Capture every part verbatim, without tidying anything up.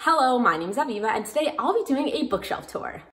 Hello, my name is Aviva, and today I'll be doing a bookshelf tour.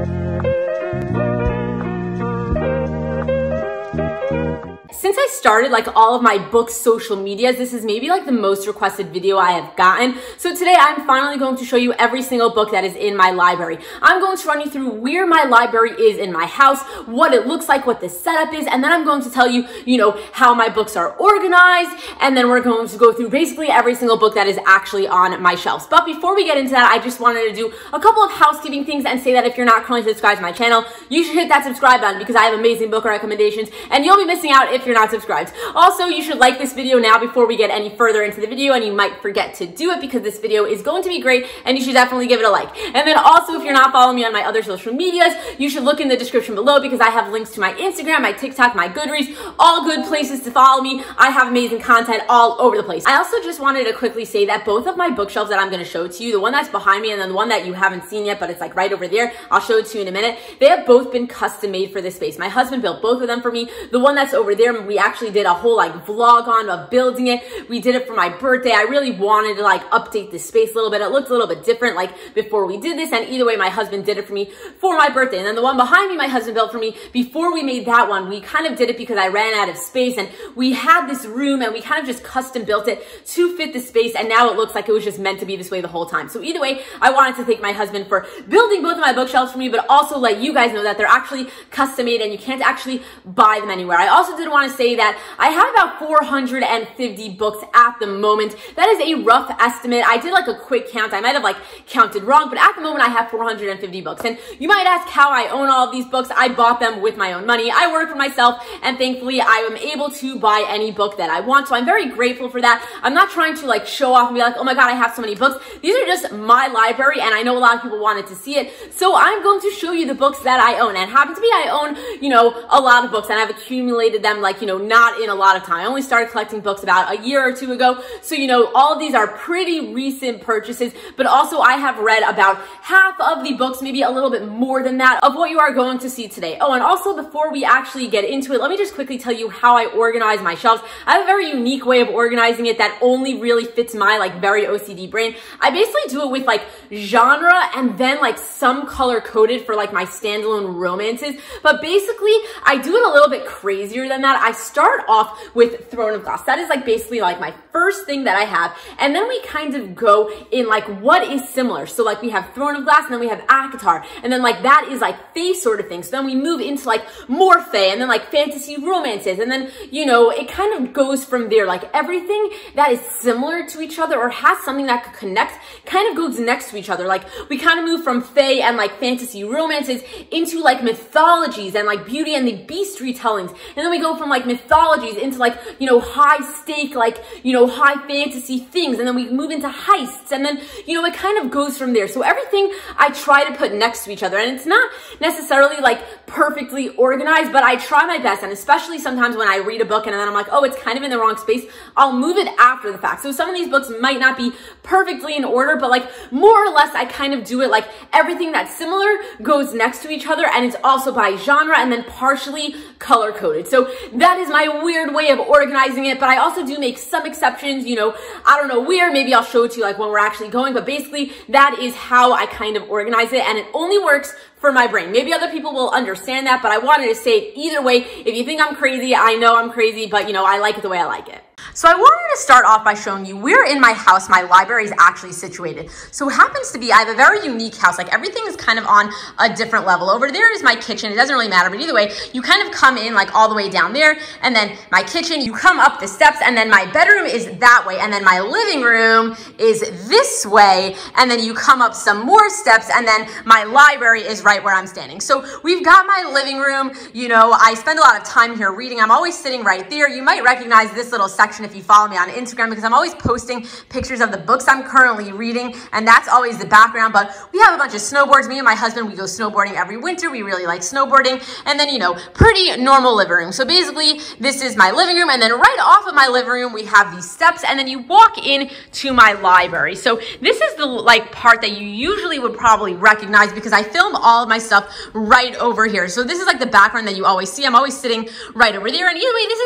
Since I started like all of my book social medias, this is maybe like the most requested video I have gotten. So today I'm finally going to show you every single book that is in my library. I'm going to run you through where my library is in my house, what it looks like, what the setup is, and then I'm going to tell you, you know, how my books are organized, and then we're going to go through basically every single book that is actually on my shelves. But before we get into that, I just wanted to do a couple of housekeeping things and say that if you're not currently subscribed to my channel, you should hit that subscribe button because I have amazing book recommendations, and you'll be missing out if you're not subscribed. Also, you should like this video now before we get any further into the video, and you might forget to do it because this video is going to be great and you should definitely give it a like. And then also, if you're not following me on my other social medias, you should look in the description below because I have links to my Instagram, my TikTok, my Goodreads, all good places to follow me. I have amazing content all over the place. I also just wanted to quickly say that both of my bookshelves that I'm going to show to you, the one that's behind me and then the one that you haven't seen yet, but it's like right over there, I'll show it to you in a minute, they have both been custom made for this space. My husband built both of them for me. The one that's over there, we actually did a whole like vlog on of building it. We did it for my birthday. I really wanted to like update the space a little bit. It looked a little bit different like before we did this, and either way, my husband did it for me for my birthday. And then the one behind me, my husband built for me. Before we made that one, we kind of did it because I ran out of space, and we had this room and we kind of just custom built it to fit the space, and now it looks like it was just meant to be this way the whole time. So either way, I wanted to thank my husband for building both of my bookshelves for me, but also let you guys know that they're actually custom made and you can't actually buy them anywhere. I also did want to say that I have about four hundred fifty books at the moment. That is a rough estimate. I did like a quick count. I might have like counted wrong, but at the moment I have four hundred fifty books. And you might ask how I own all of these books. I bought them with my own money. I work for myself, and thankfully I am able to buy any book that I want. So I'm very grateful for that. I'm not trying to like show off and be like, oh my God, I have so many books. These are just my library, and I know a lot of people wanted to see it. So I'm going to show you the books that I own, and happen to be I own, you know, a lot of books, and I've accumulated them like, you know, not in a lot of time. I only started collecting books about a year or two ago. So, you know, all of these are pretty recent purchases, but also I have read about half of the books, maybe a little bit more than that, of what you are going to see today. Oh, and also before we actually get into it, let me just quickly tell you how I organize my shelves. I have a very unique way of organizing it that only really fits my like very O C D brain. I basically do it with like genre and then like some color coded for like my standalone romances. But basically I do it a little bit crazier than that. I start off with Throne of Glass. That is like basically like my first thing that I have. And then we kind of go in like what is similar. So like we have Throne of Glass, and then we have ACOTAR. And then like that is like fae sort of thing. So then we move into like more fae, and then like fantasy romances. And then, you know, it kind of goes from there. Like everything that is similar to each other or has something that could connect kind of goes next to each other. Like we kind of move from fae and like fantasy romances into like mythologies and like Beauty and the Beast retellings. And then we go from like mythologies into like, you know, high stake, like, you know, high fantasy things. And then we move into heists, and then, you know, it kind of goes from there. So everything I try to put next to each other, and it's not necessarily like perfectly organized, but I try my best. And especially sometimes when I read a book and then I'm like, oh, it's kind of in the wrong space, I'll move it after the fact. So some of these books might not be perfectly in order, but like more or less I kind of do it like everything that's similar goes next to each other, and it's also by genre and then partially color coded. So that is my weird way of organizing it, but I also do make some exceptions, you know, I don't know where, maybe I'll show it to you like when we're actually going, but basically that is how I kind of organize it, and it only works for my brain. Maybe other people will understand that, but I wanted to say it either way. If you think I'm crazy, I know I'm crazy, but you know, I like it the way I like it. So I wanted to start off by showing you where in my house my library is actually situated. So it happens to be, I have a very unique house. Like everything is kind of on a different level. Over there is my kitchen. It doesn't really matter, but either way, you kind of come in like all the way down there, and then my kitchen, you come up the steps, and then my bedroom is that way, and then my living room is this way, and then you come up some more steps, and then my library is right where I'm standing. So we've got my living room. You know, I spend a lot of time here reading. I'm always sitting right there. You might recognize this little section if you follow me on Instagram, because I'm always posting pictures of the books I'm currently reading, and that's always the background. But we have a bunch of snowboards. Me and my husband, we go snowboarding every winter. We really like snowboarding. And then, you know, pretty normal living room. So basically, this is my living room, and then right off of my living room, we have these steps, and then you walk in to my library. So this is the like part that you usually would probably recognize because I film all of my stuff right over here. So this is like the background that you always see. I'm always sitting right over there. And either way, this is the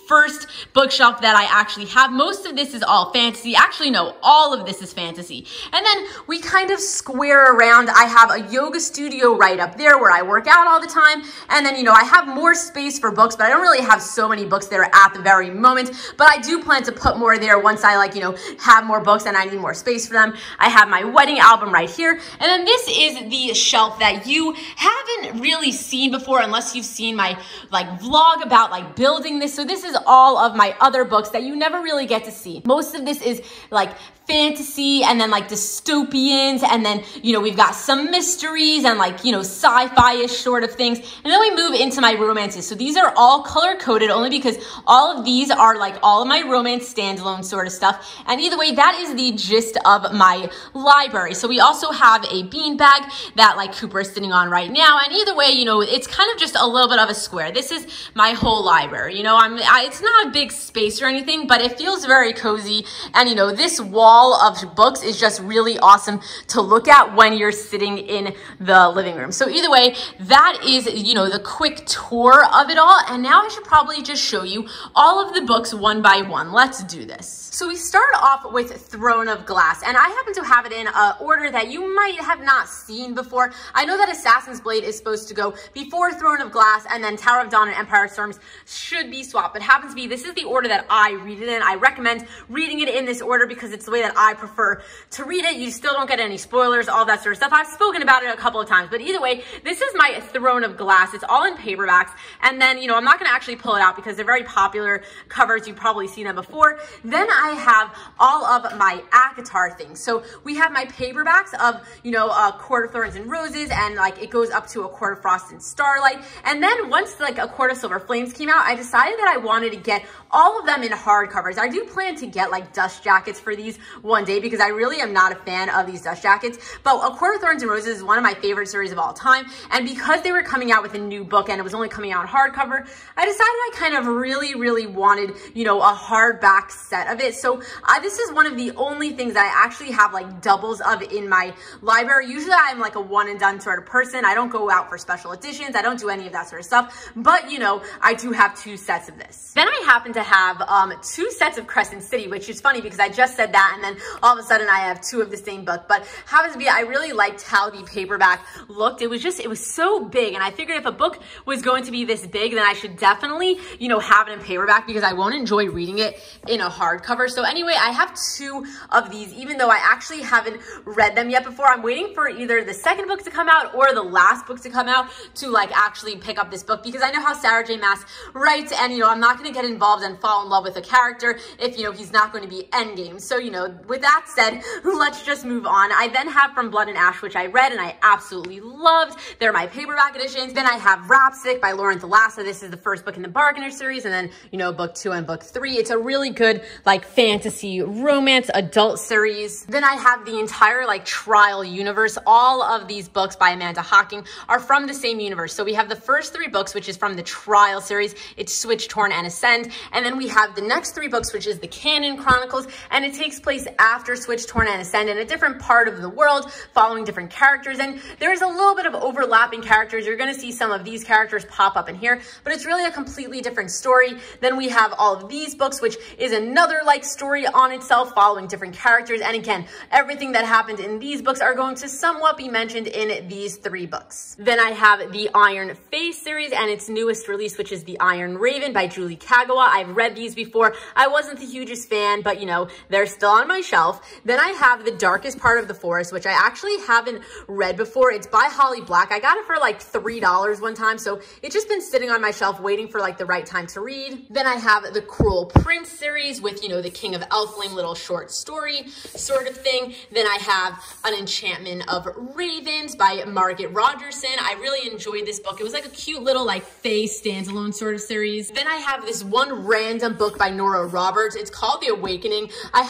first bookshelf that I actually have. Most of this is all fantasy. Actually, no, all of this is fantasy. And then we kind of square around. I have a yoga studio right up there where I work out all the time. And then, you know, I have more space for books, but I don't really have so many books there at the very moment. But I do plan to put more there once I, like, you know, have more books and I need more space for them. I have my wedding album right here. And then this is the shelf that you haven't really seen before unless you've seen my, like, vlog about, like, building this. So this is all of my other books that you never really get to see. Most of this is, like, fantasy and then like dystopians, and then, you know, we've got some mysteries and, like, you know, sci-fi-ish sort of things. And then we move into my romances. So these are all color-coded only because all of these are like all of my romance standalone sort of stuff. And either way, that is the gist of my library. So we also have a beanbag that, like, Cooper is sitting on right now. And either way, you know, it's kind of just a little bit of a square. This is my whole library. You know, I'm, I, it's not a big space or anything, but it feels very cozy. And, you know, this wall of books is just really awesome to look at when you're sitting in the living room. So either way, that is, you know, the quick tour of it all. And now I should probably just show you all of the books one by one. Let's do this. So we start off with Throne of Glass, and I happen to have it in an order that you might have not seen before. I know that Assassin's Blade is supposed to go before Throne of Glass, and then Tower of Dawn and Empire of Storms should be swapped. But happens to be, this is the order that I read it in. I recommend reading it in this order because it's the way that I prefer to read it. You still don't get any spoilers, all that sort of stuff. I've spoken about it a couple of times, but either way, this is my Throne of Glass. It's all in paperbacks, and then, you know, I'm not going to actually pull it out because they're very popular covers. You've probably seen them before. Then I have all of my ACOTAR things. So we have my paperbacks of, you know, A Court of Thorns and Roses, and, like, it goes up to A Court of Frost and Starlight. And then once, like, A Court of Silver Flames came out, I decided that I wanted to get all of them in hardcovers. I do plan to get, like, dust jackets for these one day because I really am not a fan of these dust jackets. But A Court of Thorns and Roses is one of my favorite series of all time. And because they were coming out with a new book and it was only coming out in hardcover, I decided I kind of really, really wanted, you know, a hardback set of it. So uh, this is one of the only things that I actually have, like, doubles of in my library. Usually I'm like a one and done sort of person. I don't go out for special editions. I don't do any of that sort of stuff. But, you know, I do have two sets of this. Then I happen to have um, two sets of Crescent City, which is funny because I just said that and then all of a sudden I have two of the same book. But happens to be, I really liked how the paperback looked. It was just, it was so big. And I figured if a book was going to be this big, then I should definitely, you know, have it in paperback because I won't enjoy reading it in a hardcover. So anyway, I have two of these, even though I actually haven't read them yet before. I'm waiting for either the second book to come out or the last book to come out to, like, actually pick up this book because I know how Sarah J Maas writes, and, you know, I'm not going to get involved and fall in love with a character if, you know, he's not going to be endgame. So, you know, with that said, let's just move on. I then have From Blood and Ash, which I read and I absolutely loved. They're my paperback editions. Then I have Rhapsodic by Lauren Thalassa. This is the first book in the Bargainer series, and then, you know, book two and book three. It's a really good, like, fantasy romance adult series. Then I have the entire, like, Trial universe. All of these books by Amanda Hocking are from the same universe. So we have the first three books, which is from the Trial series. It's Switch, Torn, and Ascend. And then we have the next three books, which is the Canon Chronicles, and it takes place after Switch, Torn, and Ascend in a different part of the world, following different characters. And there's a little bit of overlapping characters. You're going to see some of these characters pop up in here, but it's really a completely different story. Then we have all of these books, which is another, like, story on itself, following different characters. And again, everything that happened in these books are going to somewhat be mentioned in these three books. Then I have the Iron Face series and its newest release, which is The Iron Raven by Julie Kagawa. I've read these before. I wasn't the hugest fan, but, you know, they're still on my shelf. Then I have The Darkest Part of the Forest, which I actually haven't read before. It's by Holly Black. I got it for like three dollars one time, so it's just been sitting on my shelf waiting for, like, the right time to read. Then I have the Cruel Prince series with, you know, the King of Elfling little short story sort of thing. Then I have An Enchantment of Ravens by Margaret Rogerson. I really enjoyed this book. It was like a cute little, like, Fae standalone sort of series. Then I have this one random book by Nora Roberts. It's called The Awakening. I haven't read it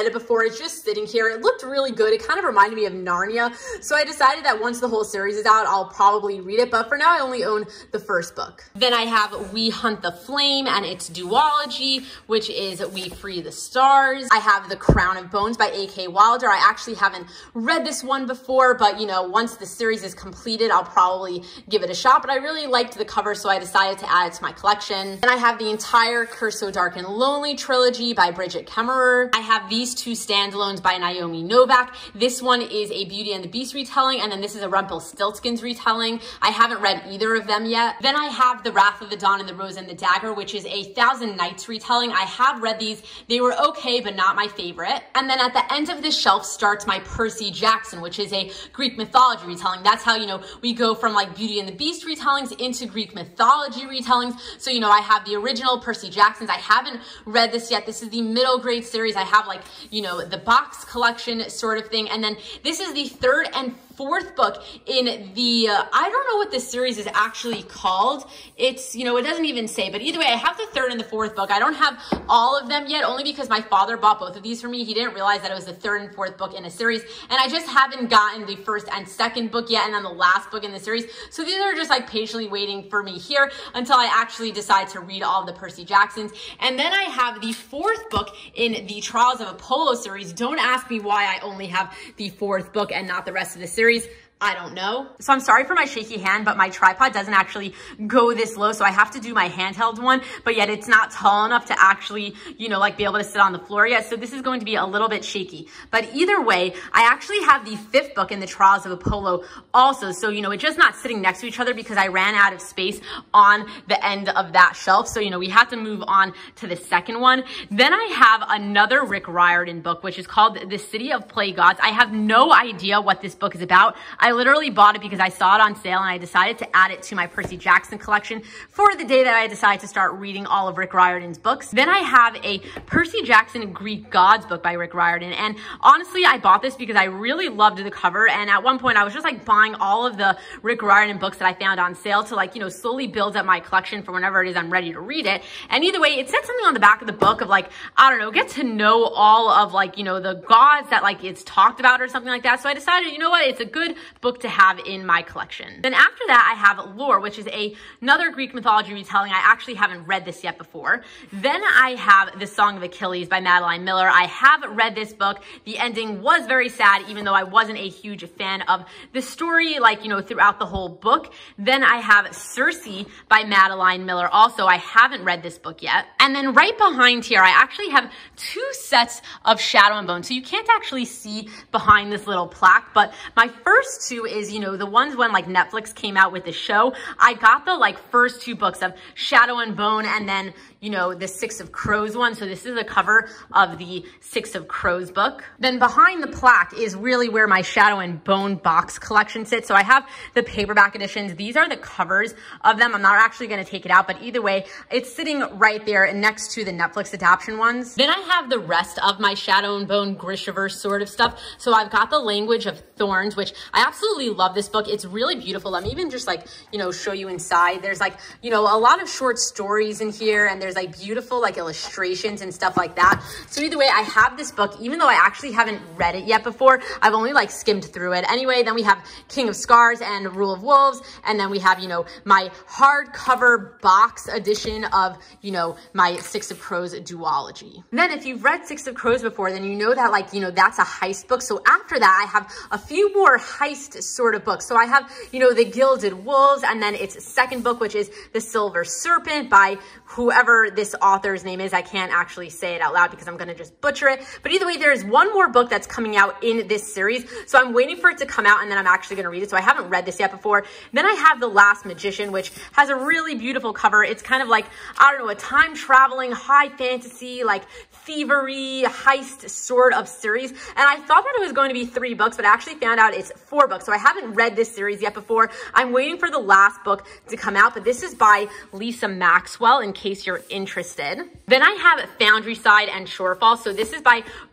it before. It's just sitting here. It looked really good. It kind of reminded me of Narnia. So I decided that once the whole series is out, I'll probably read it. But for now, I only own the first book. Then I have We Hunt the Flame and its duology, which is We Free the Stars. I have The Crown of Bones by A K Wilder. I actually haven't read this one before, but you know, once the series is completed, I'll probably give it a shot. But I really liked the cover, so I decided to add it to my collection. Then I have the entire Curse So Dark and Lonely trilogy by Bridget Kemmerer. I have these two standalones by Naomi Novak. This one is a Beauty and the Beast retelling, and then this is a Rumpelstiltskin's retelling. I haven't read either of them yet. Then I have The Wrath of the Dawn and the Rose and the Dagger, which is a Thousand Nights retelling. I have read these. They were okay, but not my favorite. And then at the end of this shelf starts my Percy Jackson, which is a Greek mythology retelling. That's how, you know, we go from like Beauty and the Beast retellings into Greek mythology retellings. So, you know, I have the original Percy Jacksons. I haven't read this yet. This is the middle grade series. I have like, you know, the box collection sort of thing. And then this is the third and fourth book in the, uh, I don't know what this series is actually called. It's, you know, it doesn't even say, but either way, I have the third and the fourth book. I don't have all of them yet, only because my father bought both of these for me. He didn't realize that it was the third and fourth book in a series, and I just haven't gotten the first and second book yet, and then the last book in the series. So these are just like patiently waiting for me here until I actually decide to read all of the Percy Jacksons. And then I have the fourth book in the Trials of Apollo series. Don't ask me why I only have the fourth book and not the rest of the series. I don't know. So I'm sorry for my shaky hand, but my tripod doesn't actually go this low. So I have to do my handheld one, but yet it's not tall enough to actually, you know, like be able to sit on the floor yet. So this is going to be a little bit shaky, but either way, I actually have the fifth book in the Trials of Apollo also. So, you know, it's just not sitting next to each other because I ran out of space on the end of that shelf. So, you know, we had to move on to the second one. Then I have another Rick Riordan book, which is called The City of Play Gods. I have no idea what this book is about. I I literally bought it because I saw it on sale and I decided to add it to my Percy Jackson collection for the day that I decided to start reading all of Rick Riordan's books. Then I have a Percy Jackson Greek Gods book by Rick Riordan. And honestly, I bought this because I really loved the cover. And at one point I was just like buying all of the Rick Riordan books that I found on sale to like, you know, slowly build up my collection for whenever it is I'm ready to read it. And either way, it said something on the back of the book of like, I don't know, get to know all of like, you know, the gods that like it's talked about or something like that. So I decided, you know what, it's a good book to have in my collection. Then after that, I have Lore, which is a, another Greek mythology retelling. I actually haven't read this yet before. Then I have The Song of Achilles by Madeline Miller. I have read this book. The ending was very sad, even though I wasn't a huge fan of the story, like, you know, throughout the whole book. Then I have Circe by Madeline Miller. Also, I haven't read this book yet. And then right behind here, I actually have two sets of Shadow and Bone. So you can't actually see behind this little plaque, but my first two is, you know, the ones when like Netflix came out with the show. I got the like first two books of Shadow and Bone and then, you know, the Six of Crows one. So this is a cover of the Six of Crows book. Then behind the plaque is really where my Shadow and Bone box collection sits. So I have the paperback editions. These are the covers of them. I'm not actually going to take it out, but either way, it's sitting right there next to the Netflix adaptation ones. Then I have the rest of my Shadow and Bone Grishaverse sort of stuff. So I've got the Language of Thorns, which I absolutely love this book. It's really beautiful. Let me even just like, you know, show you inside. There's like, you know, a lot of short stories in here, and there's like beautiful like illustrations and stuff like that. So either way, I have this book, even though I actually haven't read it yet before. I've only like skimmed through it. Anyway, then we have King of Scars and Rule of Wolves. And then we have, you know, my hardcover box edition of, you know, my Six of Crows duology. And then if you've read Six of Crows before, then you know that like, you know, that's a heist book. So after that, I have a few more heist sort of books. So I have, you know, The Gilded Wolves, and then its second book, which is The Silver Serpent by whoever this author's name is. I can't actually say it out loud because I'm going to just butcher it. But either way, there's one more book that's coming out in this series. So I'm waiting for it to come out and then I'm actually going to read it. So I haven't read this yet before. Then I have The Last Magician, which has a really beautiful cover. It's kind of like, I don't know, a time traveling, high fantasy, like thievery, heist sort of series. And I thought that it was going to be three books, but I actually found out it's four books. So I haven't read this series yet before. I'm waiting for the last book to come out, but this is by Lisa Maxwell in case you're interested. Then I have Foundry Side and Shorefall. So this is by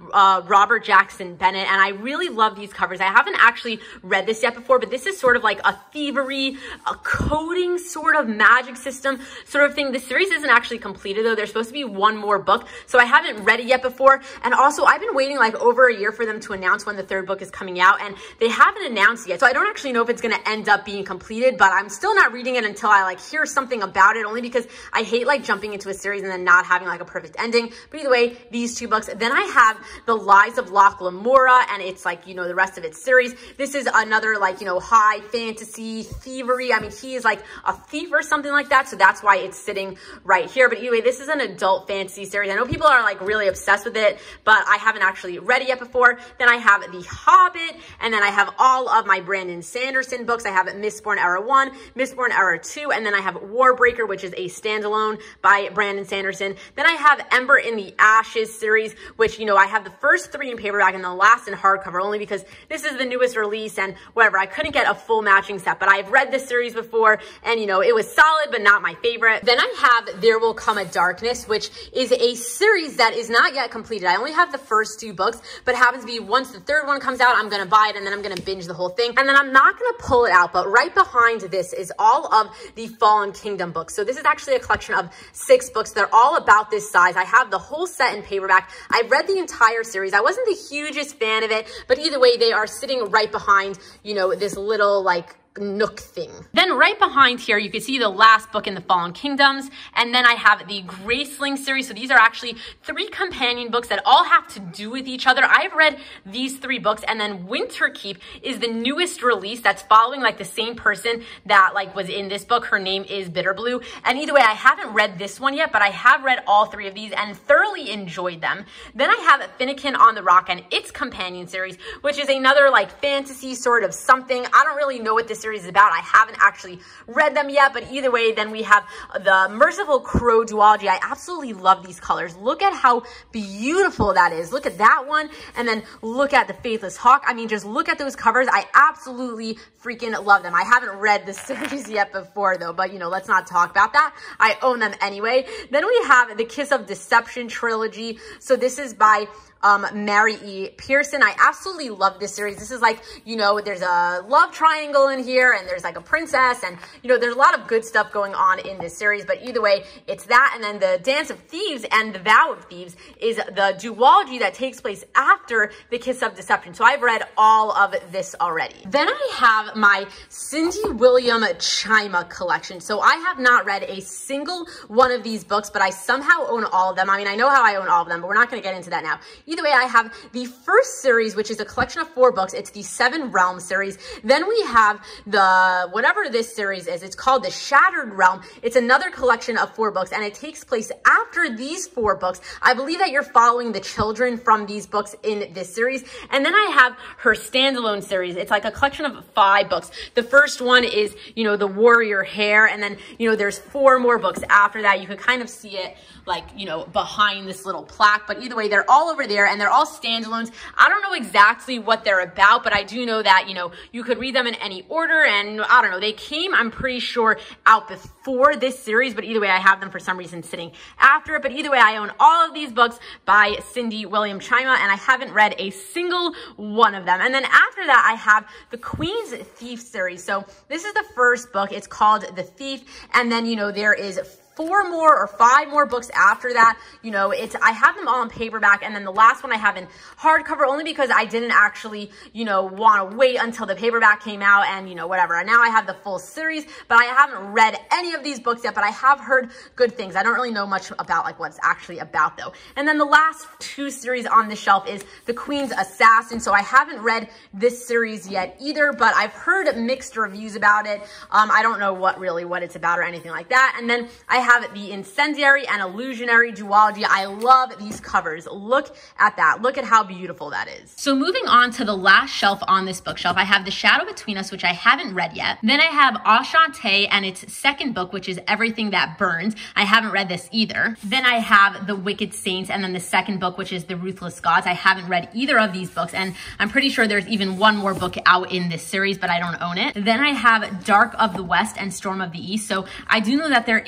uh, Robert Jackson Bennett, and I really love these covers. I haven't actually read this yet before, but this is sort of like a thievery, a coding sort of magic system sort of thing. The series isn't actually completed though. There's supposed to be one more book, so I haven't read it yet before. And also I've been waiting like over a year for them to announce when the third book is coming out, and they haven't announced yet. So I don't actually know if it's going to end up being completed, but I'm still not reading it until I like hear something about it, only because I hate like jumping into a series and then not having like a perfect ending. But either way, these two books. Then I have The Lies of Locke Lamora, and it's like, you know, the rest of its series. This is another like, you know, high fantasy thievery. I mean, he is like a thief or something like that, so that's why it's sitting right here. But anyway, this is an adult fantasy series. I know people are like really obsessed with it, but I haven't actually read it yet before. Then I have The Hobbit, and then I have all of my Brandon Sanderson books. I have Mistborn Era one, Mistborn Era two, and then I have Warbreaker, which is a standalone by Brandon Sanderson. Then I have Ember in the Ashes series, which, you know, I have the first three in paperback and the last in hardcover, only because this is the newest release and whatever. I couldn't get a full matching set, but I've read this series before, and, you know, it was solid, but not my favorite. Then I have There Will Come a Darkness, which is a series that is not yet completed. I only have the first two books, but it happens to be once the third one comes out, I'm going to buy it, and then I'm going to binge the whole thing. And then I'm not going to pull it out, but right behind this is all of the Fallen Kingdom books. So this is actually a collection of six books. They're all about this size. I have the whole set in paperback. I've read the entire series. I wasn't the hugest fan of it, but either way, they are sitting right behind, you know, this little like nook thing. Then right behind here, you can see the last book in the Fallen Kingdoms. And then I have the Graceling series. So these are actually three companion books that all have to do with each other. I've read these three books, and then Winterkeep is the newest release that's following like the same person that like was in this book. Her name is Bitterblue. And either way, I haven't read this one yet, but I have read all three of these and thoroughly enjoyed them. Then I have Finnegan on the Rock and its companion series, which is another like fantasy sort of something. I don't really know what this series is about. I haven't actually read them yet, but either way, then we have the Merciful Crow duology. I absolutely love these colors. Look at how beautiful that is. Look at that one, and then look at the Faithless Hawk. I mean, just look at those covers. I absolutely freaking love them. I haven't read the series yet before though, but you know, let's not talk about that. I own them anyway. Then we have the Kiss of Deception trilogy. So this is by Um, Mary E. Pearson. I absolutely love this series. This is like, you know, there's a love triangle in here, and there's like a princess, and, you know, there's a lot of good stuff going on in this series, but either way, it's that. And then the Dance of Thieves and the Vow of Thieves is the duology that takes place after the Kiss of Deception. So I've read all of this already. Then I have my Cindy William Chima collection. So I have not read a single one of these books, but I somehow own all of them. I mean, I know how I own all of them, but we're not going to get into that now. Either way, I have the first series, which is a collection of four books. It's the Seven Realms series. Then we have the, whatever this series is, it's called the Shattered Realm. It's another collection of four books, and it takes place after these four books. I believe that you're following the children from these books in this series. And then I have her standalone series. It's like a collection of five books. The first one is, you know, the Warrior Hair, and then, you know, there's four more books after that. You could kind of see it like, you know, behind this little plaque, but either way, they're all over there, and they're all standalones. I don't know exactly what they're about, but I do know that, you know, you could read them in any order, and I don't know, they came, I'm pretty sure, out before this series, but either way, I have them for some reason sitting after it. But either way, I own all of these books by Cindy William Chima, and I haven't read a single one of them. And then after that, I have the Queen's Thief series. So this is the first book. It's called The Thief, and then, you know, there is four more or five more books after that. You know, it's, I have them all in paperback, and then the last one I have in hardcover, only because I didn't actually, you know, want to wait until the paperback came out, and, you know, whatever. And now I have the full series, but I haven't read any of these books yet, but I have heard good things. I don't really know much about like what's actually about though. And then the last two series on the shelf is The Queen's Assassin. So I haven't read this series yet either, but I've heard mixed reviews about it. Um, I don't know what really what it's about or anything like that. And then I have the Incendiary and Illusionary duology. I love these covers. Look at that. Look at how beautiful that is. So moving on to the last shelf on this bookshelf, I have The Shadow Between Us, which I haven't read yet. Then I have Ashante and its second book, which is Everything That Burns. I haven't read this either. Then I have The Wicked Saints, and then the second book, which is The Ruthless Gods. I haven't read either of these books, and I'm pretty sure there's even one more book out in this series, but I don't own it. Then I have Dark of the West and Storm of the East. So I do know that there is one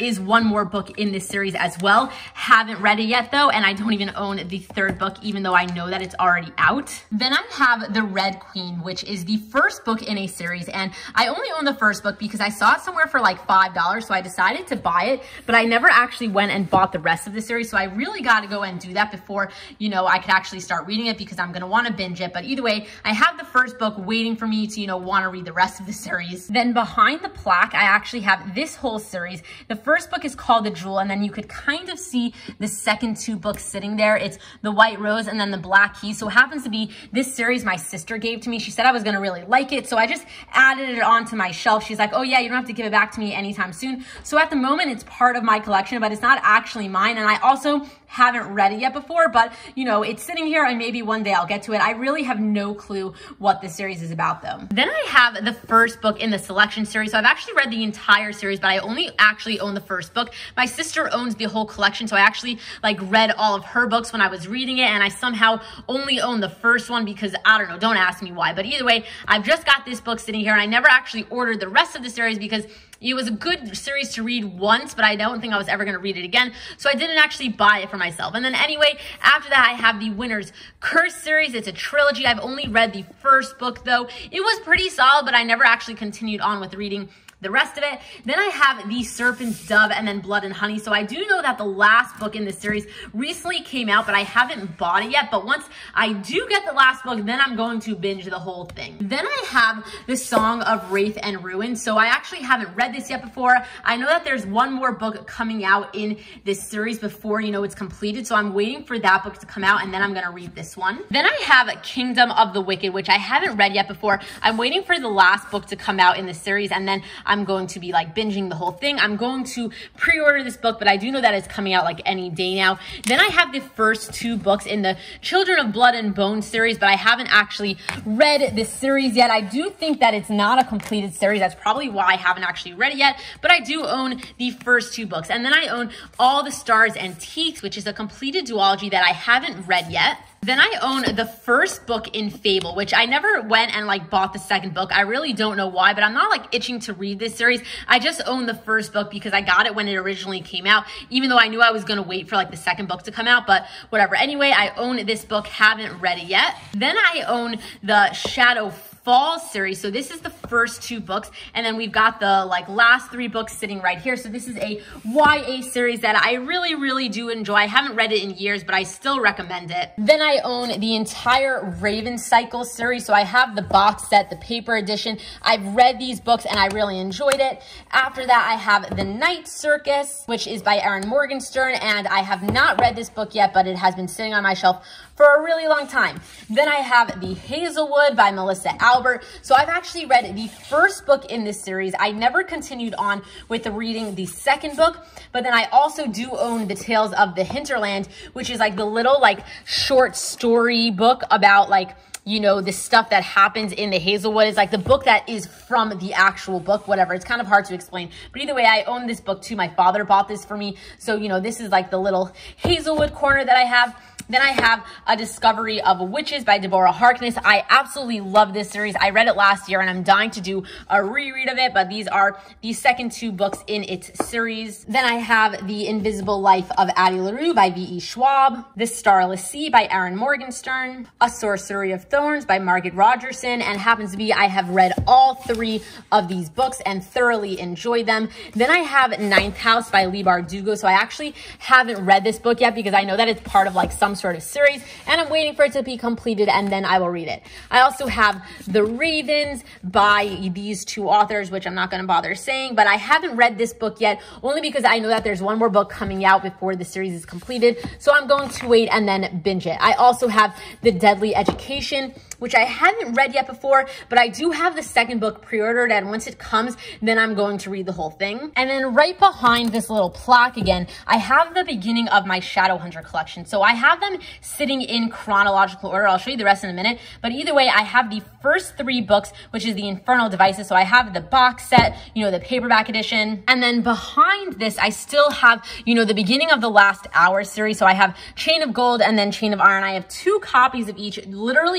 more book in this series as well. Haven't read it yet though, and I don't even own the third book, even though I know that it's already out. Then I have The Red Queen, which is the first book in a series, and I only own the first book because I saw it somewhere for like five dollars, so I decided to buy it, but I never actually went and bought the rest of the series, so I really got to go and do that before, you know, I could actually start reading it, because I'm going to want to binge it. But either way, I have the first book waiting for me to, you know, want to read the rest of the series. Then behind the plaque, I actually have this whole series. The first book is called The Jewel, and then you could kind of see the second two books sitting there. It's The White Rose and then The Black Key. So it happens to be this series my sister gave to me. She said I was going to really like it, so I just added it onto my shelf. She's like, oh yeah, you don't have to give it back to me anytime soon. So at the moment, it's part of my collection, but it's not actually mine. And I also haven't read it yet before, but you know, it's sitting here and maybe one day I'll get to it. I really have no clue what this series is about though. Then I have the first book in the selection series. So I've actually read the entire series, but I only actually own the first book. My sister owns the whole collection, so I actually like read all of her books when I was reading it, and I somehow only own the first one because I don't know, don't ask me why. But either way, I've just got this book sitting here, and I never actually ordered the rest of the series because it was a good series to read once, but I don't think I was ever going to read it again. So I didn't actually buy it for myself. And then anyway, after that, I have the Winter's Curse series. It's a trilogy. I've only read the first book though. It was pretty solid, but I never actually continued on with reading the rest of it. Then I have The Serpent's Dove and then Blood and Honey. So I do know that the last book in this series recently came out, but I haven't bought it yet. But once I do get the last book, then I'm going to binge the whole thing. Then I have The Song of Wraith and Ruin. So I actually haven't read this yet before. I know that there's one more book coming out in this series before, you know, it's completed. So I'm waiting for that book to come out, and then I'm going to read this one. Then I have Kingdom of the Wicked, which I haven't read yet before. I'm waiting for the last book to come out in the series, and then I'm going to be like binging the whole thing. I'm going to pre-order this book, but I do know that it's coming out like any day now. Then I have the first two books in the Children of Blood and Bone series, but I haven't actually read this series yet. I do think that it's not a completed series. That's probably why I haven't actually read it yet, but I do own the first two books. And then I own All the Stars Antiques, which is a completed duology that I haven't read yet. Then I own the first book in Fable, which I never went and like bought the second book. I really don't know why, but I'm not like itching to read this series. I just own the first book because I got it when it originally came out, even though I knew I was going to wait for like the second book to come out, but whatever. Anyway, I own this book, haven't read it yet. Then I own the Shadow Fall series. So this is the first two books, and then we've got the like last three books sitting right here. So this is a Y A series that I really, really do enjoy. I haven't read it in years, but I still recommend it. Then I own the entire Raven Cycle series. So I have the box set, the paper edition. I've read these books and I really enjoyed it. After that, I have The Night Circus, which is by Erin Morgenstern, and I have not read this book yet, but it has been sitting on my shelf for a really long time. Then I have The Hazelwood by Melissa Albert. So I've actually read the first book in this series. I never continued on with the reading the second book, but then I also do own The Tales of the Hinterland, which is like the little like short story book about like, you know, the stuff that happens in the Hazelwood. Is like the book that is from the actual book, whatever. It's kind of hard to explain. But either way, I own this book too. My father bought this for me. So, you know, this is like the little Hazelwood corner that I have. Then I have A Discovery of Witches by Deborah Harkness. I absolutely love this series. I read it last year and I'm dying to do a reread of it, but these are the second two books in its series. Then I have The Invisible Life of Addie LaRue by V E Schwab, The Starless Sea by Erin Morgenstern, A Sorcery of Thorns by Margaret Rogerson, and happens to be I have read all three of these books and thoroughly enjoyed them. Then I have Ninth House by Leigh Bardugo. So I actually haven't read this book yet because I know that it's part of like some sort of series, and I'm waiting for it to be completed and then I will read it. I also have The Ravens by these two authors, which I'm not going to bother saying, but I haven't read this book yet only because I know that there's one more book coming out before the series is completed, so I'm going to wait and then binge it. I also have The Deadly Education, which I haven't read yet before, but I do have the second book pre-ordered, and once it comes, then I'm going to read the whole thing. And then right behind this little plaque again, I have the beginning of my Shadowhunter collection. So I have them sitting in chronological order. I'll show you the rest in a minute, but either way, I have the first three books, which is the Infernal Devices. So I have the box set, you know, the paperback edition, and then behind this, I still have, you know, the beginning of the Last Hour series. So I have Chain of Gold and then Chain of Iron. I have two copies of each. Literally, please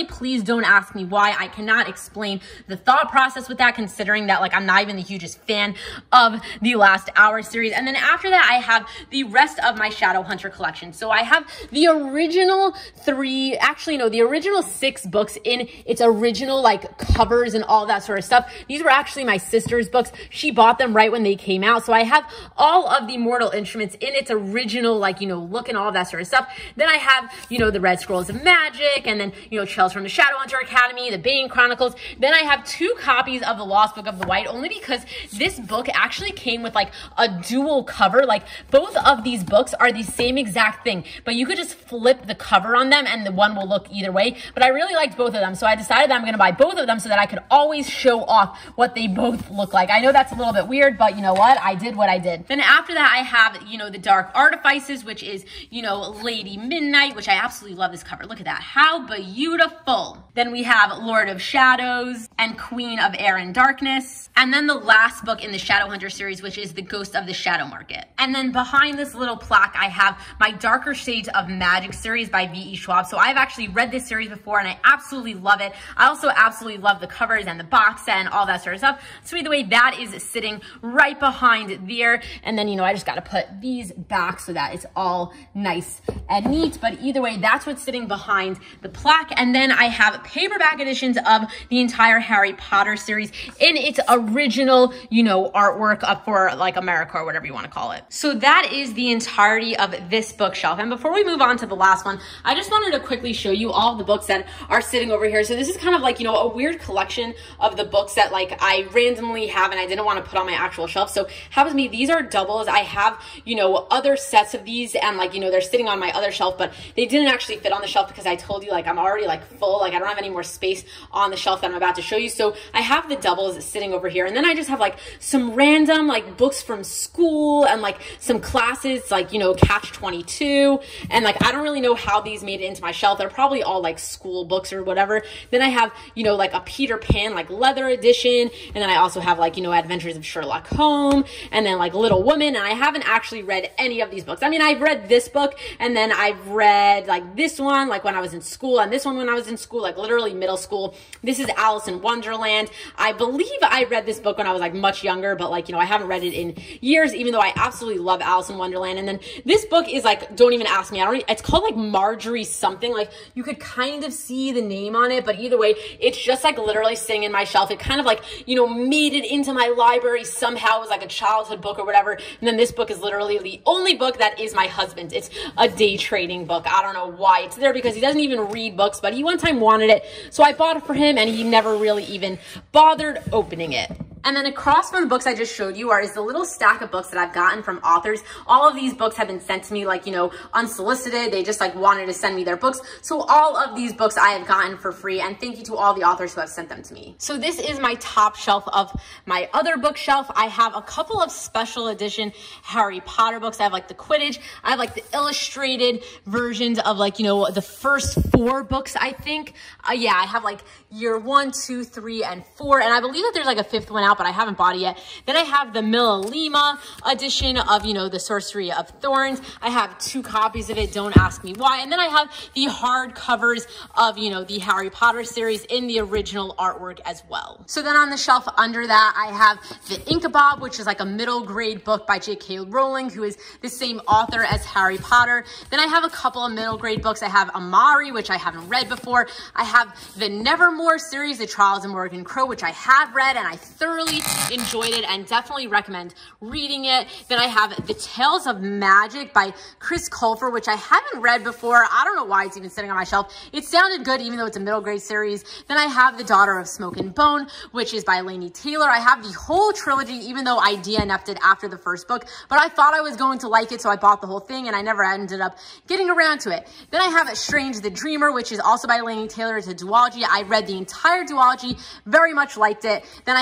Don't ask me why. I cannot explain the thought process with that, considering that like I'm not even the hugest fan of the Last Hour series. And then after that, I have the rest of my Shadowhunter collection. So I have the original three, actually no, the original six books in its original like covers and all that sort of stuff. These were actually my sister's books. She bought them right when they came out. So I have all of the Mortal Instruments in its original, like, you know, look and all that sort of stuff. Then I have, you know, the Red Scrolls of Magic, and then, you know, Trails from the Shadowhunter Academy, the Bane Chronicles. Then I have two copies of the Lost Book of the White, only because this book actually came with like a dual cover. Like both of these books are the same exact thing, but you could just flip the cover on them and the one will look either way. But I really liked both of them, so I decided that I'm going to buy both of them so that I could always show off what they both look like. I know that's a little bit weird, but you know what? I did what I did. Then after that, I have, you know, the Dark Artifices, which is, you know, Lady Midnight, which I absolutely love this cover. Look at that. How beautiful. Then we have Lord of Shadows and Queen of Air and Darkness. And then the last book in the Shadowhunter series, which is The Ghost of the Shadow Market. And then behind this little plaque, I have my Darker Shades of Magic series by V E Schwab. So I've actually read this series before and I absolutely love it. I also absolutely love the covers and the box set and all that sort of stuff. So either way, that is sitting right behind there. And then, you know, I just got to put these back so that it's all nice and neat. But either way, that's what's sitting behind the plaque. And then I have paperback editions of the entire Harry Potter series in its original, you know, artwork up for like America or whatever you want to call it. So that is the entirety of this bookshelf. And before we move on to the last one, I just wanted to quickly show you all of the books that are sitting over here. So this is kind of like, you know, a weird collection of the books that like I randomly have and I didn't want to put on my actual shelf. So happens to me, these are doubles. I have, you know, other sets of these and like, you know, they're sitting on my other shelf, but they didn't actually fit on the shelf because I told you like I'm already like full, like I don't have any more space on the shelf that I'm about to show you. So I have the doubles sitting over here, and then I just have like some random like books from school and like some classes like, you know, Catch twenty-two, and like I don't really know how these made it into my shelf. They're probably all like school books or whatever. Then I have, you know, like a Peter Pan like leather edition, and then I also have like, you know, Adventures of Sherlock Holmes, and then like Little Women. And I haven't actually read any of these books. I mean, I've read this book, and then I've read like this one like when I was in school, and this one when I was in school, like literally middle school. This is Alice in Wonderland. I believe I read this book when I was like much younger, but like, you know, I haven't read it in years, even though I absolutely love Alice in Wonderland. And then this book is like, don't even ask me. I don't, it's called like Marjorie something. Like you could kind of see the name on it, but either way, it's just like literally sitting in my shelf. It kind of like, you know, made it into my library somehow. It was like a childhood book or whatever. And then this book is literally the only book that is my husband's. It's a day trading book. I don't know why it's there because he doesn't even read books, but he one time wanted it. So I bought it for him and he never really even bothered opening it. And then across from the books I just showed you are is the little stack of books that I've gotten from authors. All of these books have been sent to me like, you know, unsolicited. They just like wanted to send me their books. So all of these books I have gotten for free, and thank you to all the authors who have sent them to me. So this is my top shelf of my other bookshelf. I have a couple of special edition Harry Potter books. I have like the Quidditch. I have like the illustrated versions of like, you know, the first four books, I think. Uh, yeah, I have like year one, two, three, and four. And I believe that there's like a fifth one out, but I haven't bought it yet. Then I have the Millilima edition of, you know, the Sorcery of Thorns. I have two copies of it. Don't ask me why. And then I have the hard covers of, you know, the Harry Potter series in the original artwork as well. So then on the shelf under that, I have the Ink-a-Bob, which is like a middle grade book by J K Rowling, who is the same author as Harry Potter. Then I have a couple of middle grade books. I have Amari, which I haven't read before. I have the Nevermore series, The Trials of Morgan Crow, which I have read and I thoroughly enjoyed it and definitely recommend reading it. Then I have The Tales of Magic by Chris Colfer, which I haven't read before. I don't know why it's even sitting on my shelf. It sounded good, even though it's a middle grade series. Then I have The Daughter of Smoke and Bone, which is by Laini Taylor. I have the whole trilogy, even though I D N F'd it after the first book, but I thought I was going to like it, so I bought the whole thing, and I never ended up getting around to it. Then I have Strange the Dreamer, which is also by Laini Taylor. It's a duology. I read the entire duology, very much liked it. Then I have my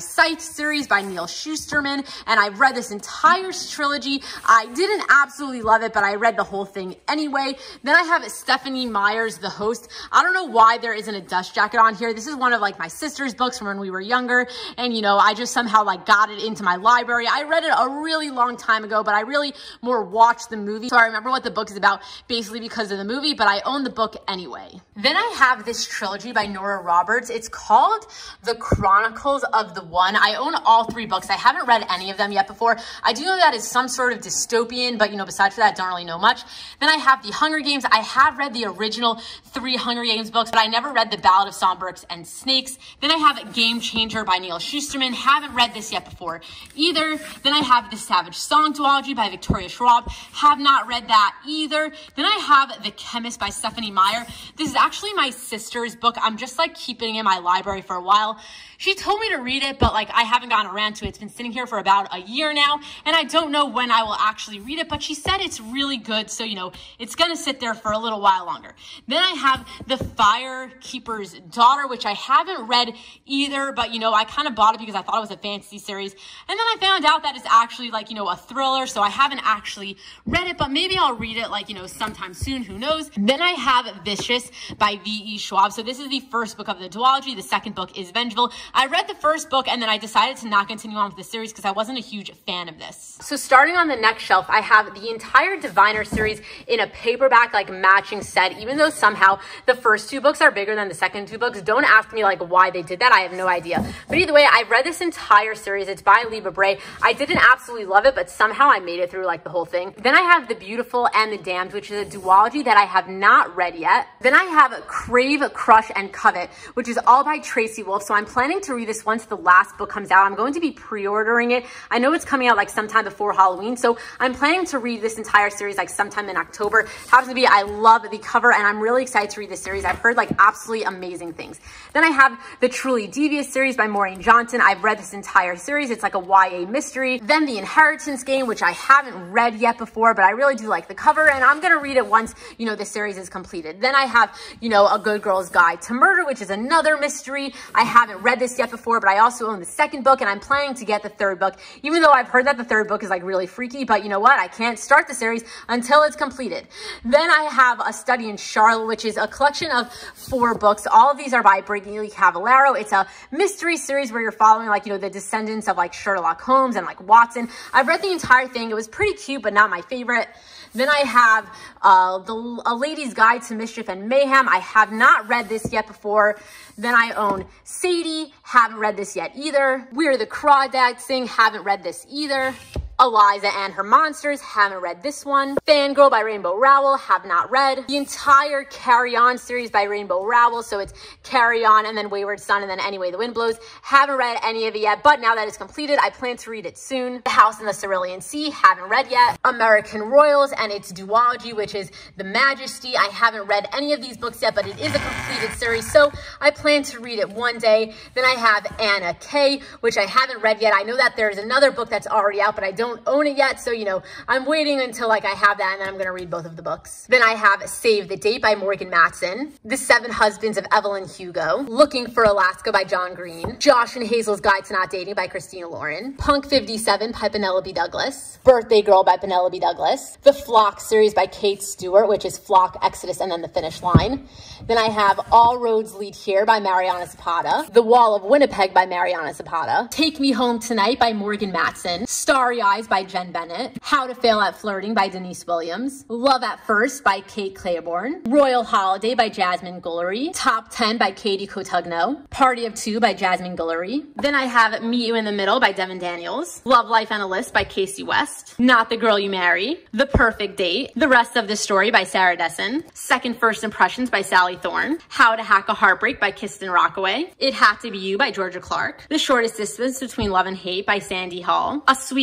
Psych series by Neal Shusterman, and I've read this entire trilogy. I didn't absolutely love it, but I read the whole thing anyway. Then I have Stephenie Meyer's The Host. I don't know why there isn't a dust jacket on here. This is one of like my sister's books from when we were younger, and you know, I just somehow like got it into my library. I read it a really long time ago, but I really more watched the movie, so I remember what the book is about basically because of the movie, but I own the book anyway. Then I have this trilogy by Nora Roberts. It's called The Chronicles of the One. I own all three books. I haven't read any of them yet before. I do know that is some sort of dystopian, but you know, besides that, I don't really know much. Then I have The Hunger Games. I have read the original three Hunger Games books, but I never read The Ballad of Songbirds and Snakes. Then I have Game Changer by Neal Shusterman. Haven't read this yet before either. Then I have The Savage Song Duology by Victoria Schwab. Have not read that either. Then I have The Chemist by Stephenie Meyer. This is actually my sister's book. I'm just like keeping it in my library for a while. She told me to read it, but like I haven't gotten around to it. It's been sitting here for about a year now, and I don't know when I will actually read it, but she said it's really good, so you know, it's gonna sit there for a little while longer. Then I have The Firekeeper's Daughter, which I haven't read either, but you know, I kind of bought it because I thought it was a fantasy series, and then I found out that it's actually like, you know, a thriller, so I haven't actually read it, but maybe I'll read it like, you know, sometime soon, who knows. Then I have Vicious by V E Schwab. So this is the first book of the duology. The second book is Vengeful. I read the first book and then I decided to not continue on with the series because I wasn't a huge fan of this. So starting on the next shelf, I have the entire Diviner series in a paperback like matching set, even though somehow the first two books are bigger than the second two books. Don't ask me like why they did that. I have no idea. But either way, I read this entire series. It's by Libba Bray. I didn't absolutely love it, but somehow I made it through like the whole thing. Then I have The Beautiful and the Damned, which is a duology that I have not read yet. Then I have Crave, Crush, and Covet, which is all by Tracy Wolff. So I'm planning to read this once the last book comes out. I'm going to be pre-ordering it. I know it's coming out like sometime before Halloween, so I'm planning to read this entire series like sometime in October. It happens to be, I love the cover and I'm really excited to read this series. I've heard like absolutely amazing things. Then I have the Truly Devious series by Maureen Johnson. I've read this entire series. It's like a Y A mystery. Then The Inheritance Game, which I haven't read yet before, but I really do like the cover and I'm going to read it once, you know, the series is completed. Then I have, you know, A Good Girl's Guide to Murder, which is another mystery. I haven't read this yet before, but I also own the second book and I'm planning to get the third book, even though I've heard that the third book is like really freaky, but you know what? I can't start the series until it's completed. Then I have A Study in Charlotte, which is a collection of four books. All of these are by Brittany Cavallaro. It's a mystery series where you're following like, you know, the descendants of like Sherlock Holmes and like Watson. I've read the entire thing. It was pretty cute, but not my favorite. Then I have uh, the, A Lady's Guide to Mischief and Mayhem. I have not read this yet before. Then I own Sadie. Haven't read this yet either. We're the Crawdads Thing. Haven't read this either. Eliza and Her Monsters. Haven't read this one. Fangirl by Rainbow Rowell. Have not read. The entire Carry On series by Rainbow Rowell. So it's Carry On and then Wayward Son and then Anyway the Wind Blows. Haven't read any of it yet, but now that it's completed, I plan to read it soon. The House in the Cerulean Sea. Haven't read yet. American Royals and its duology, which is The Majesty. I haven't read any of these books yet, but it is a completed series, so I plan to read it one day. Then I have Anna Kay, which I haven't read yet. I know that there's another book that's already out, but I don't own it yet, so you know, I'm waiting until like I have that and then I'm gonna read both of the books. Then I have Save the Date by Morgan Matson, The Seven Husbands of Evelyn Hugo, Looking for Alaska by John Green, Josh and Hazel's Guide to Not Dating by Christina Lauren, Punk fifty-seven by Penelope Douglas, Birthday Girl by Penelope Douglas, The Flock series by Kate Stewart, which is Flock, Exodus, and then The Finish Line. Then I have All Roads Lead Here by Mariana Zapata, The Wall of Winnipeg by Mariana Zapata, Take Me Home Tonight by Morgan Matson, Starry Eyes by Jen Bennett, How to Fail at Flirting by Denise Williams, Love at First by Kate Claiborne, Royal Holiday by Jasmine Guillory, Top ten by Katie Cotugno, Party of Two by Jasmine Guillory. Then I have Meet You in the Middle by Devin Daniels, Love, Life, and a List by Casey West, Not the Girl You Marry, The Perfect Date, The Rest of the Story by Sarah Dessen, Second First Impressions by Sally Thorne, How to Hack a Heartbreak by Kristen Rockaway, It Had to Be You by Georgia Clark, The Shortest Distance Between Love and Hate by Sandy Hall, A Sweet Mess by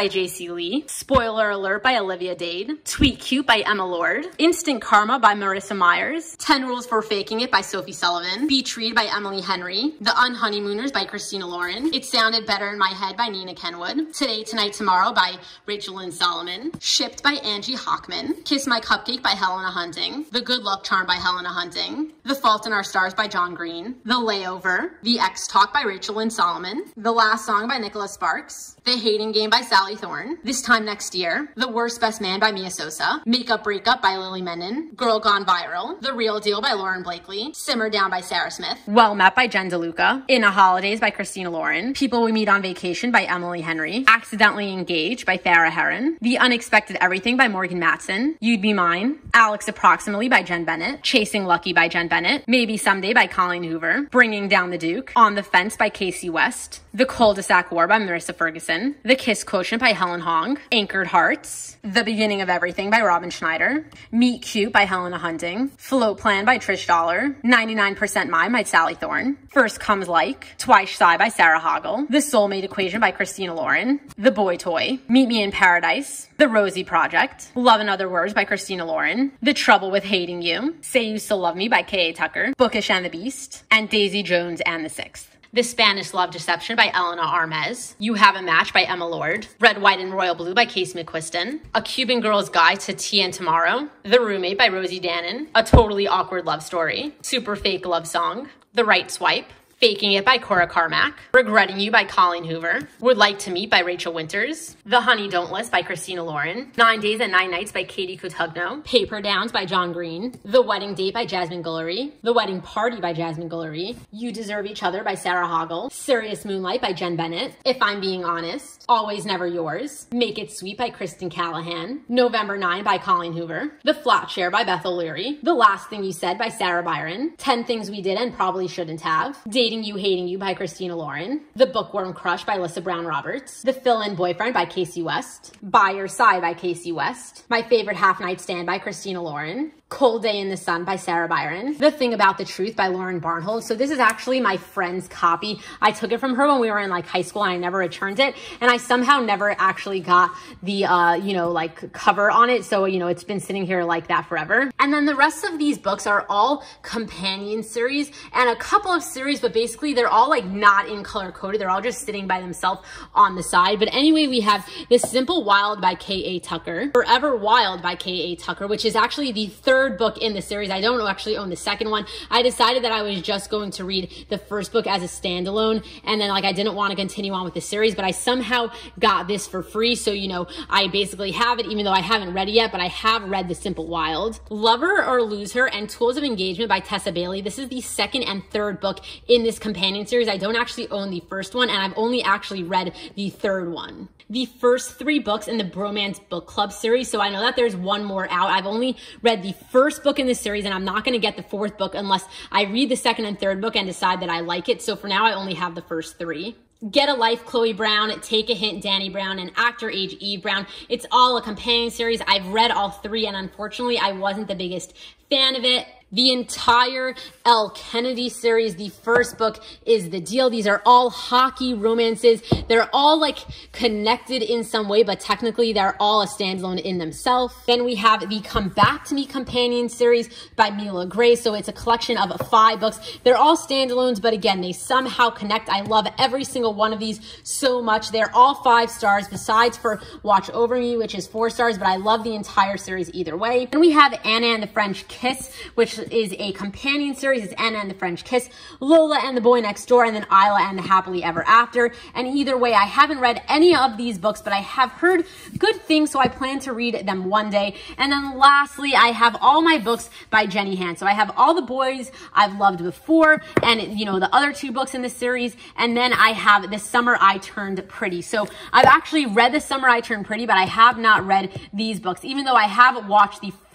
by J C Lee, Spoiler Alert by Olivia Dade, Tweet Cute by Emma Lord, Instant Karma by Marissa Myers, ten rules for Faking It by Sophie Sullivan, Beach Read by Emily Henry, The Unhoneymooners by Christina Lauren, It Sounded Better in My Head by Nina Kenwood, Today, Tonight, Tomorrow by Rachel Lynn Solomon, Shipped by Angie Hockman, Kiss My Cupcake by Helena Hunting, The Good Luck Charm by Helena Hunting, The Fault in Our Stars by John Green, The Layover, The X Talk by Rachel Lynn Solomon, The Last Song by Nicholas Sparks, The Hating Game by Sally Thorne, This Time Next Year, The Worst Best Man by Mia Sosa, Makeup Breakup by Lily Menon, Girl Gone Viral, The Real Deal by Lauren Blakely, Simmer Down by Sarah Smith, Well Met by Jen DeLuca, In a Holidays by Christina Lauren, People We Meet on Vacation by Emily Henry, Accidentally Engaged by Farrah Heron, The Unexpected Everything by Morgan Matson, You'd Be Mine, Alex Approximately by Jen Bennett, Chasing Lucky by Jen Bennett, Maybe Someday by Colleen Hoover, Bringing Down the Duke, On the Fence by Casey West, The Cul-de-sac War by Marissa Ferguson, The Kiss Quotient by Helen Hong, Anchored Hearts, The Beginning of Everything by Robin Schneider, Meet Cute by Helena Hunting, Float Plan by Trish Dollar, ninety-nine percent Mine by Sally Thorne, First Comes Like, Twice Shy by Sarah Hoggle, The Soulmate Equation by Christina Lauren, The Boy Toy, Meet Me in Paradise, The Rosie Project, Love in Other Words by Christina Lauren, The Trouble with Hating You, Say You Still Love Me by K A Tucker, Bookish and the Beast, and Daisy Jones and the Sixth. The Spanish Love Deception by Elena Armez, You Have a Match by Emma Lord, Red, White, and Royal Blue by Casey McQuiston, A Cuban Girl's Guide to Tea and Tomorrow, The Roommate by Rosie Dannon, A Totally Awkward Love Story, Super Fake Love Song, The Right Swipe, Faking It by Cora Carmack, Regretting You by Colleen Hoover, Would Like to Meet by Rachel Winters, The Honey Don't List by Christina Lauren, Nine Days and Nine Nights by Katie Cotugno, Paper Downs by John Green, The Wedding Date by Jasmine Guillory, The Wedding Party by Jasmine Guillory, You Deserve Each Other by Sarah Hoggle, Serious Moonlight by Jen Bennett, If I'm Being Honest, Always Never Yours, Make It Sweet by Kristen Callahan, November ninth by Colleen Hoover, The Flat Share by Beth O'Leary, The Last Thing You Said by Sarah Byron, ten Things We Did and Probably Shouldn't Have, Dating You, Hating You by Christina Lauren, The Bookworm Crush by Lissa Brown Roberts, The Fill-In Boyfriend by Casey West, By Your Side by Casey West, My Favorite Half Night Stand by Christina Lauren, Cold Day in the Sun by Sarah Byron, The Thing About the Truth by Lauren Barnhold. So this is actually my friend's copy. I took it from her when we were in like high school and I never returned it. And I somehow never actually got the, uh, you know, like cover on it. So, you know, it's been sitting here like that forever. And then the rest of these books are all companion series and a couple of series, but basically they're all like not in color coded. They're all just sitting by themselves on the side. But anyway, we have The Simple Wild by K A Tucker, Forever Wild by K A Tucker, which is actually the third Third book in the series. I don't actually own the second one. I decided that I was just going to read the first book as a standalone, and then like I didn't want to continue on with the series, but I somehow got this for free. So, you know, I basically have it, even though I haven't read it yet, but I have read The Simple Wild. Lover or Lose Her and Tools of Engagement by Tessa Bailey. This is the second and third book in this companion series. I don't actually own the first one, and I've only actually read the third one. The first three books in the Bromance Book Club series. So I know that there's one more out. I've only read the first book in this series, and I'm not going to get the fourth book unless I read the second and third book and decide that I like it. So for now, I only have the first three. Get a Life, Chloe Brown, Take a Hint, Danny Brown, and Actor Age, Eve Brown. It's all a companion series. I've read all three, and unfortunately, I wasn't the biggest fan of it. The entire Elle Kennedy series, the first book is The Deal. These are all hockey romances. They're all like connected in some way, but technically they're all a standalone in themselves. Then we have the Come Back to Me companion series by Mila Gray. So it's a collection of five books. They're all standalones, but again, they somehow connect. I love every single one of these so much. They're all five stars besides for Watch Over Me, which is four stars, but I love the entire series either way. And we have Anna and the French Kiss, which is a companion series. It's Anna and the French Kiss, Lola and the Boy Next Door, and then Isla and the Happily Ever After. And either way, I haven't read any of these books, but I have heard good things, so I plan to read them one day. And then lastly, I have all my books by Jenny Han. So I have all the boys I've loved before, and you know, the other two books in the series, and then I have The Summer I Turned Pretty. So I've actually read The Summer I Turned Pretty, but I have not read these books, even though I have watched the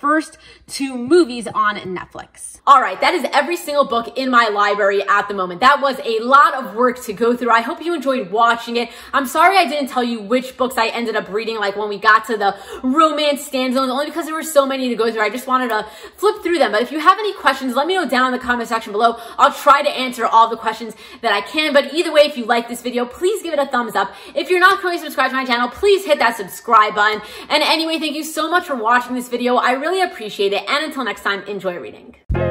first two movies on Netflix. All right, that is every single book in my library at the moment. That was a lot of work to go through. I hope you enjoyed watching it. I'm sorry I didn't tell you which books I ended up reading, like when we got to the romance standalones, only because there were so many to go through. I just wanted to flip through them. But if you have any questions, let me know down in the comment section below. I'll try to answer all the questions that I can. But either way, if you like this video, please give it a thumbs up. If you're not currently subscribed to my channel, please hit that subscribe button. And anyway, thank you so much for watching this video. I really appreciate it. And until next time, enjoy reading.